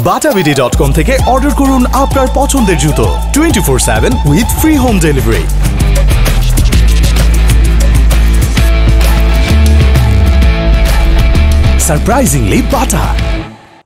batabidi.com থেকে order করুন আপনার পছন্দের জুতো 24/7 with free home delivery. Surprisingly Bata.